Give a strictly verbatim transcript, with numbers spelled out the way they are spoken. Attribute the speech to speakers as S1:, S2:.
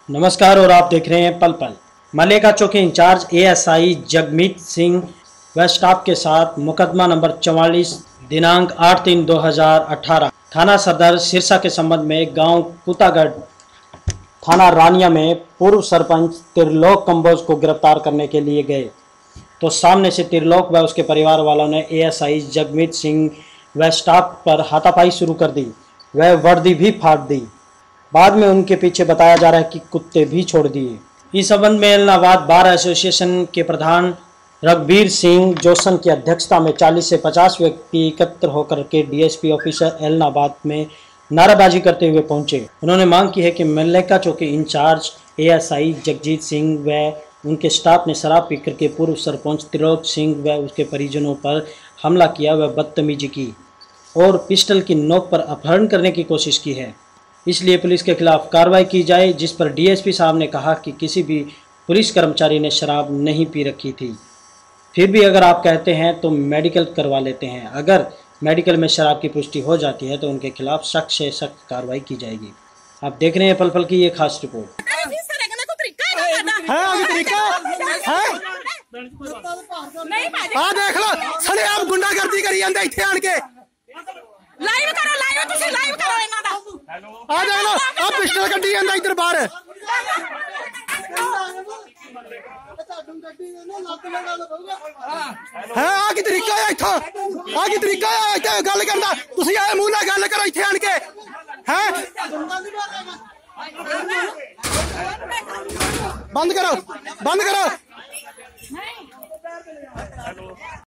S1: नमस्कार और आप देख रहे हैं पल पल। मलेगा चौकी इंचार्ज एएसआई जगमीत सिंह व स्टाफ के साथ मुकदमा नंबर चवालीस दिनांक आठ तीन दो हजार अठारह थाना सदर सिरसा के संबंध में गांव कुतागढ़ थाना रानिया में पूर्व सरपंच त्रिलोक कंबोज को गिरफ्तार करने के लिए गए तो सामने से त्रिलोक व उसके परिवार वालों ने एएसआई जगमीत सिंह व स्टाफ पर हाथापाई शुरू कर दी। वह वर्दी भी फाड़ दी। बाद में उनके पीछे बताया जा रहा है कि कुत्ते भी छोड़ दिए। इस संबंध में इलाहाबाद बार एसोसिएशन के प्रधान रघबीर सिंह जोशन की अध्यक्षता में चालीस से पचास व्यक्ति एकत्र होकर के डीएसपी ऑफिसर इलाहाबाद में नाराबाजी करते हुए पहुंचे। उन्होंने मांग की है कि मलेगा चौकी इंचार्ज एएसआई जगजीत सिंह व उनके स्टाफ ने शराब पीकर के पूर्व सरपंच त्रिलोक सिंह व उसके परिजनों पर हमला किया व बदतमीजी की और पिस्टल की नोक पर अपहरण करने की कोशिश की है। इसलिए पुलिस के खिलाफ कार्रवाई की जाए, जिस पर डीएसपी साहब ने कहा कि किसी भी पुलिस कर्मचारी ने शराब नहीं पी रखी थी। फिर भी अगर आप कहते हैं तो मेडिकल करवा लेते हैं। अगर मेडिकल में शराब की पुष्टि हो जाती है तो उनके खिलाफ सख्त से सख्त कार्रवाई की जाएगी। आप देख रहे हैं पल पल की ये खास रिपोर्ट।
S2: देख लो सने आप गुंडागर्दी करी जांदे इत्थे आण के
S3: लाइव करो लाइव तुसी लाइव करो इना दा
S2: आ देख लो आ पिस्टल कड्डी जांदा इधर बाहर है आ की तरीका है इत्थों आ की तरीका है इत्थे गल करदा तुसी आए मुंह नाल गल करो इत्थे आण के हैं बंद करो बंद करो